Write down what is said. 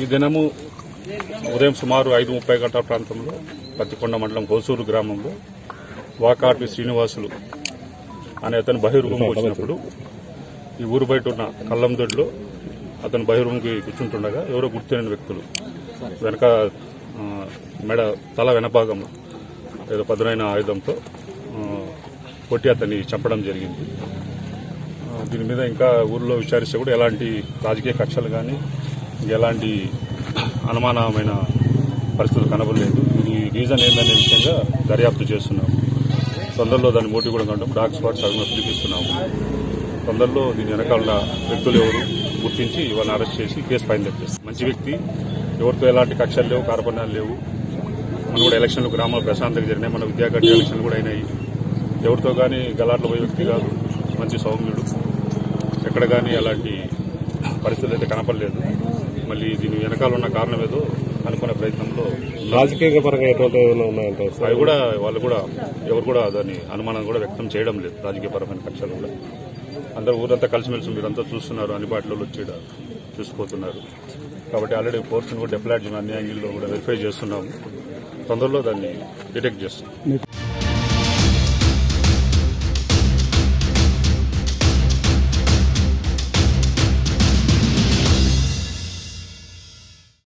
దినము ఉదయం సుమారు 5:30 గంటల ప్రాంతంలో పత్తికొండ మండలం హోసూరు గ్రామంలో వాకాటి శ్రీనివాసులు అనే అతను బహిర్గూముకు వచ్చినప్పుడు ఈ ఊరు బయట ఉన్న కల్లందొడ్లో అతను బహిర్గూముకి కూర్చుంటుండగా ఎవరో గుర్తులేని వ్యక్తులు వెనక తల వెనభాగంలో ఏదో పదునైన ఆయుధంతో కొట్టి అతన్ని చంపడం జరిగింది. దీని మీద ఇంకా ఊర్లో విచారిస్తే కూడా ఎలాంటి రాజకీయ కక్షలు కానీ ఎలాంటి అనుమానమైన పరిస్థితులు కనబడలేదు. ఇది రీజన్ ఏందనే విషయంగా దర్యాప్తు చేస్తున్నాము. తొందరలో దాని మోటివ్ కూడా కంటాం డాగ్ స్పాట్స్ అవి పిలిపిస్తున్నాము. తొందరలో దీని వెనకాల వ్యక్తులు ఎవరు గుర్తించి వాళ్ళని అరెస్ట్ చేసి కేసు ఫైల్ చేస్తాం. మంచి వ్యక్తి, ఎవరితో ఎలాంటి కక్షలు లేవు, కార్పణ్యాలు లేవు. మన కూడా ఎలక్షన్లు గ్రామాలు ప్రశాంతంగా జరిగినాయి. మన విద్యాగడ్డ ఎలక్షన్లు కూడా అయినాయి. ఎవరితో కానీ గలాట్లో పోయే వ్యక్తి కాదు. మంచి సౌమ్యుడు, ఎక్కడ కానీ అలాంటి పరిస్థితులు అయితే కనపడలేదు. మళ్ళీ దీని వెనకాల ఉన్న కారణం ఏదో అనుకునే ప్రయత్నంలో రాజకీయ పరంగా ఎటువంటి ఉన్నాయంటే అవి కూడా వాళ్ళు కూడా ఎవరు కూడా దాని అనుమానం కూడా వ్యక్తం చేయడం లేదు. రాజకీయ పరమైన కక్షలు కూడా అందరూ ఊరంతా కలిసిమెలిసి మీరంతా చూస్తున్నారు, అన్ని పార్టీలు వచ్చి చూసిపోతున్నారు. కాబట్టి ఆల్రెడీ ఫోర్స్ని కూడా డిప్లాయ్ అన్ని యాంగిల్లో కూడా వెరిఫై చేస్తున్నాము. తొందరలో దాన్ని డిటెక్ట్ చేస్తాం.